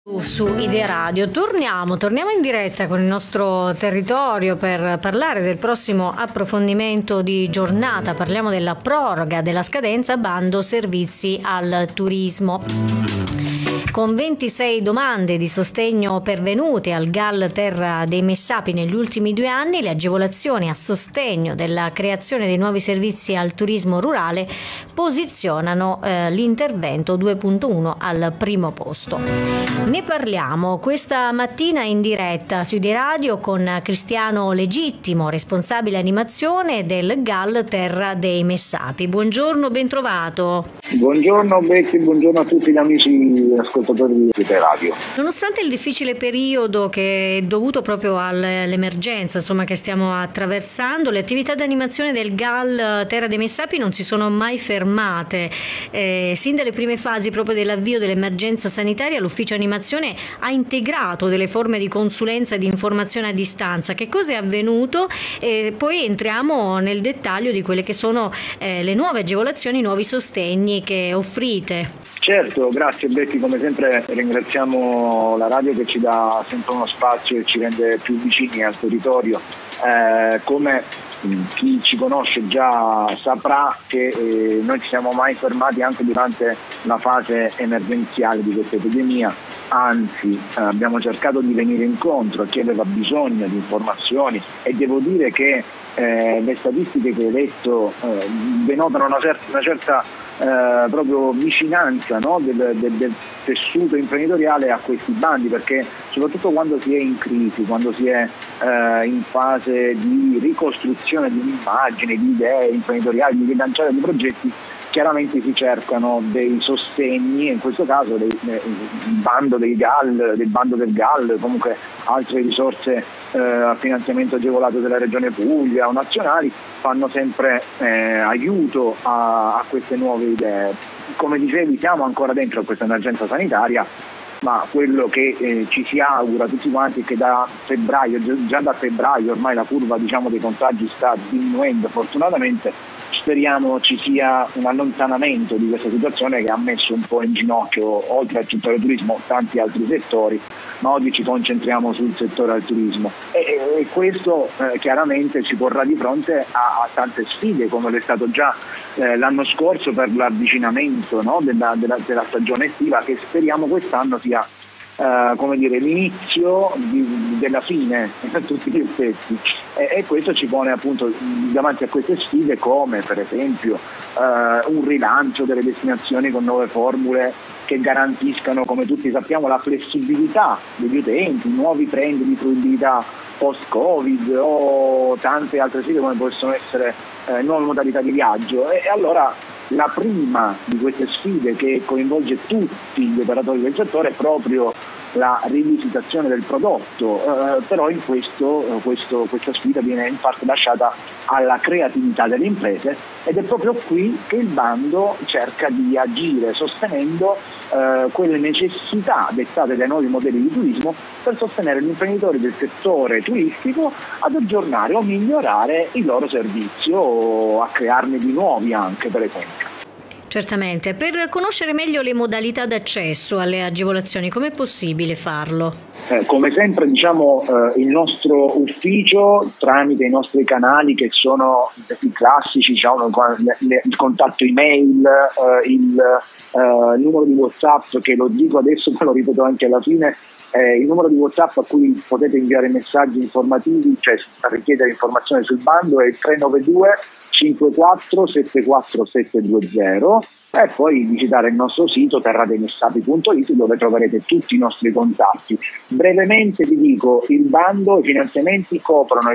Su Idea Radio torniamo in diretta con il nostro territorio per parlare del prossimo approfondimento di giornata. Parliamo della proroga della scadenza bando servizi al turismo. Con 26 domande di sostegno pervenute al GAL Terra dei Messapi negli ultimi 2 anni, le agevolazioni a sostegno della creazione dei nuovi servizi al turismo rurale posizionano l'intervento 2.1 al primo posto. Ne parliamo questa mattina in diretta su Idea Radio con Cristiano Legittimo, responsabile animazione del GAL Terra dei Messapi. Buongiorno, ben trovato. Buongiorno Betty, buongiorno a tutti gli amici ascoltatori di Idea Radio. Nonostante il difficile periodo che è dovuto proprio all'emergenza che stiamo attraversando, le attività di animazione del GAL Terra dei Messapi non si sono mai fermate. Sin dalle prime fasi proprio dell'avvio dell'emergenza sanitaria, l'ufficio animazione ha integrato delle forme di consulenza e di informazione a distanza. Che cosa è avvenuto? Poi entriamo nel dettaglio di quelle che sono le nuove agevolazioni, i nuovi sostegni che offrite. Certo, grazie Betty, come sempre ringraziamo la radio che ci dà sempre uno spazio e ci rende più vicini al territorio. Come chi ci conosce già saprà che non ci siamo mai fermati anche durante la fase emergenziale di questa epidemia, anzi abbiamo cercato di venire incontro a chi aveva bisogno di informazioni e devo dire che le statistiche che hai detto denotano una certa proprio vicinanza, no? del tessuto imprenditoriale a questi bandi, perché soprattutto quando si è in crisi, quando si è in fase di ricostruzione di un'immagine, di idee imprenditoriali, di rilanciare dei progetti, chiaramente si cercano dei sostegni, in questo caso il bando del GAL, comunque altre risorse a finanziamento agevolato della Regione Puglia o nazionali fanno sempre aiuto a queste nuove idee. Come dicevi, siamo ancora dentro questa emergenza sanitaria, ma quello che ci si augura tutti quanti è che da febbraio, già da febbraio ormai la curva dei contagi sta diminuendo fortunatamente. Speriamo ci sia un allontanamento di questa situazione che ha messo un po' in ginocchio, oltre al settore turismo, tanti altri settori, ma oggi ci concentriamo sul settore del turismo e questo chiaramente ci porrà di fronte a tante sfide, come è stato già l'anno scorso per l'avvicinamento, no, della stagione estiva, che speriamo quest'anno sia l'inizio della fine a tutti gli effetti e questo ci pone appunto davanti a queste sfide, come per esempio un rilancio delle destinazioni con nuove formule che garantiscano, come tutti sappiamo, la flessibilità degli utenti, nuovi trend di fruibilità post-Covid o tante altre sfide come possono essere nuove modalità di viaggio. E allora la prima di queste sfide, che coinvolge tutti gli operatori del settore, è proprio la rivisitazione del prodotto, però in questa sfida viene in parte lasciata alla creatività delle imprese ed è proprio qui che il bando cerca di agire, sostenendo quelle necessità dettate dai nuovi modelli di turismo per sostenere gli imprenditori del settore turistico ad aggiornare o migliorare il loro servizio o a crearne di nuovi anche, per esempio. Certamente. Per conoscere meglio le modalità d'accesso alle agevolazioni, com'è possibile farlo? Come sempre il nostro ufficio, tramite i nostri canali che sono i classici, il contatto email, il numero di WhatsApp, che lo dico adesso ma lo ripeto anche alla fine, il numero di WhatsApp a cui potete inviare messaggi informativi, cioè richiedere informazioni sul bando, è il 392 54 74 720 e poi visitare il nostro sito terradeimessapi.it, dove troverete tutti i nostri contatti. Brevemente vi dico, il bando, i finanziamenti coprono il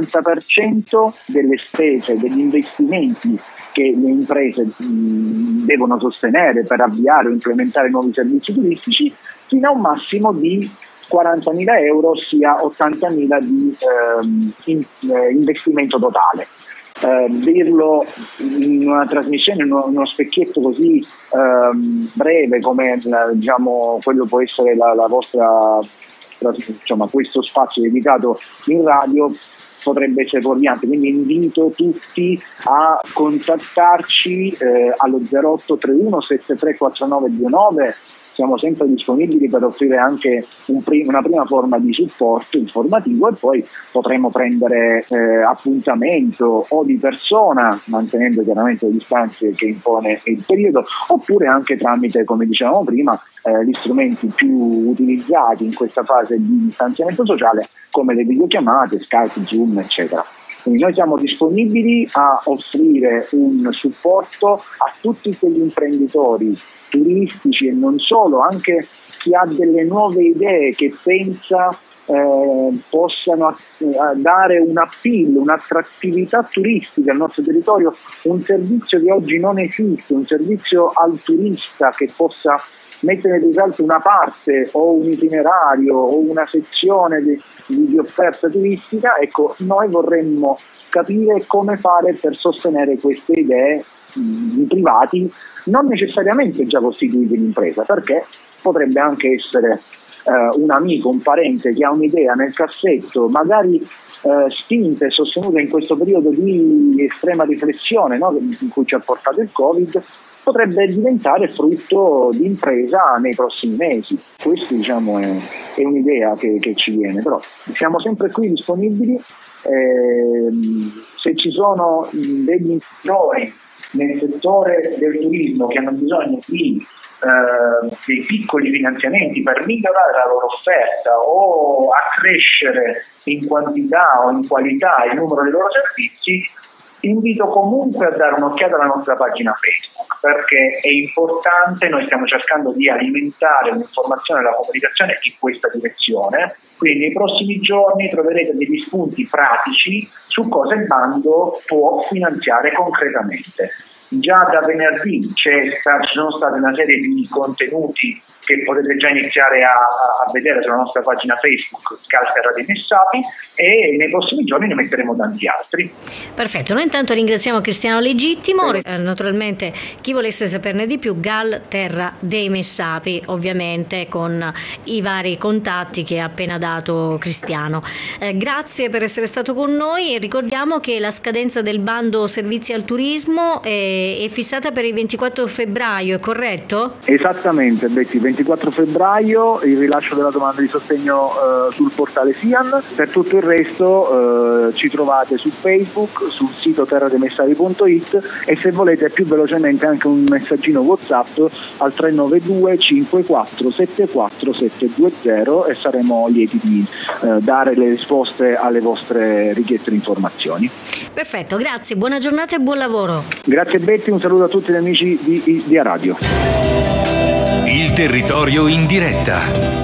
50% delle spese, degli investimenti che le imprese devono sostenere per avviare o implementare nuovi servizi turistici, fino a un massimo di 40.000 euro, ossia 80.000 di investimento totale. Dirlo in una trasmissione, in uno specchietto così breve come quello può essere la vostra, questo spazio dedicato in radio, potrebbe essere fuorviante, quindi invito tutti a contattarci allo 0831 734929 siamo sempre disponibili per offrire anche una prima forma di supporto informativo, e poi potremo prendere appuntamento o di persona, mantenendo chiaramente le distanze che impone il periodo, oppure anche tramite, come dicevamo prima, gli strumenti più utilizzati in questa fase di distanziamento sociale, come le videochiamate, Skype, Zoom, eccetera. Quindi noi siamo disponibili a offrire un supporto a tutti quegli imprenditori turistici e non solo, anche chi ha delle nuove idee, che pensa possano dare un appeal, un'attrattività turistica al nostro territorio, un servizio che oggi non esiste, un servizio al turista che possa mettere in risalto una parte o un itinerario o una sezione di offerta turistica. Ecco, noi vorremmo capire come fare per sostenere queste idee di privati, non necessariamente già costituiti in impresa, perché potrebbe anche essere un amico, un parente che ha un'idea nel cassetto, magari spinta e sostenuta in questo periodo di estrema riflessione, no, in cui ci ha portato il Covid, potrebbe diventare frutto di impresa nei prossimi mesi. Questo, diciamo, è un'idea che ci viene, però siamo sempre qui disponibili. Se ci sono degli imprenditori nel settore del turismo che hanno bisogno di dei piccoli finanziamenti per migliorare la loro offerta o accrescere in quantità o in qualità il numero dei loro servizi, invito comunque a dare un'occhiata alla nostra pagina Facebook, perché è importante. Noi stiamo cercando di alimentare un'informazione e la comunicazione in questa direzione, quindi nei prossimi giorni troverete degli spunti pratici su cosa il bando può finanziare concretamente. Già da venerdì ci sono state una serie di contenuti che potete già iniziare a vedere sulla nostra pagina Facebook Calterra dei Messapi, e nei prossimi giorni ne metteremo tanti altri. Perfetto, noi intanto ringraziamo Cristiano Legittimo. Naturalmente chi volesse saperne di più, Gal Terra dei Messapi, ovviamente con i vari contatti che ha appena dato Cristiano. Grazie per essere stato con noi, e ricordiamo che la scadenza del bando servizi al turismo è fissata per il 24 febbraio, è corretto? Esattamente, Betty, 24 febbraio il rilascio della domanda di sostegno sul portale SIAN. Per tutto il resto ci trovate su Facebook, sul sito terrademessapi.it, e se volete più velocemente anche un messaggino WhatsApp al 392 54 74 720, e saremo lieti di dare le risposte alle vostre richieste di informazioni. Perfetto, grazie, buona giornata e buon lavoro. Grazie Betty, un saluto a tutti gli amici di A Radio. Il territorio in diretta.